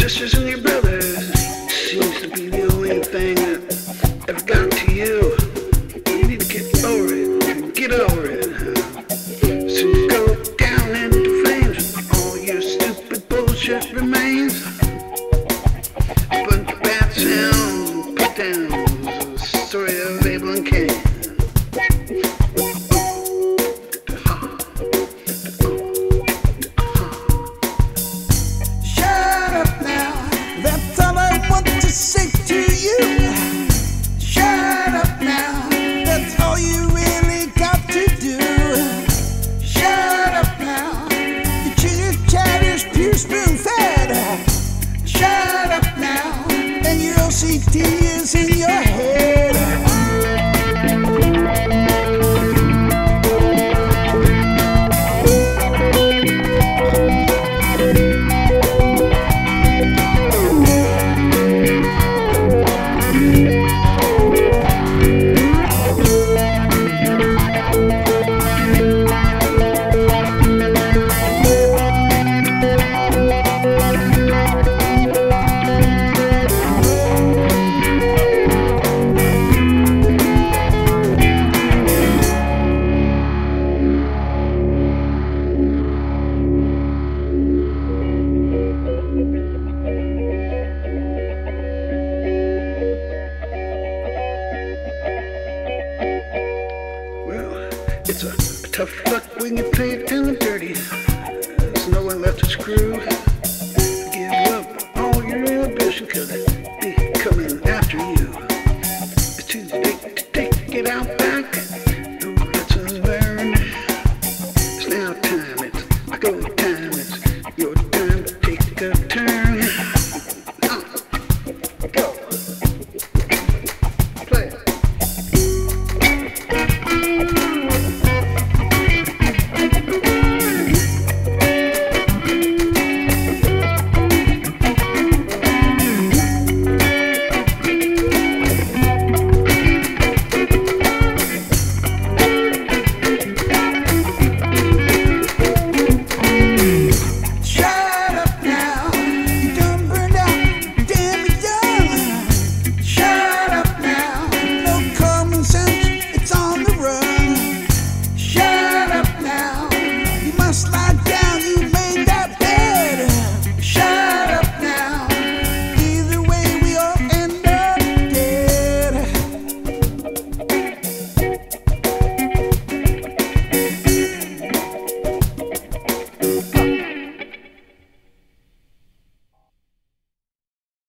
sisters and your brothers seems to be the only thing that ever got to you. You need to get over it, get over it. So go down into flames, all your stupid bullshit remains. But the bad sounds and put downs, the story of Abel and Cain. Say to you, shut up now, that's all you really got to do. Shut up now, your chitter chatter's pure spoon fed. Shut up now, and your OCD is in your head. It's a tough luck when you play it down and dirty. There's no one left to screw.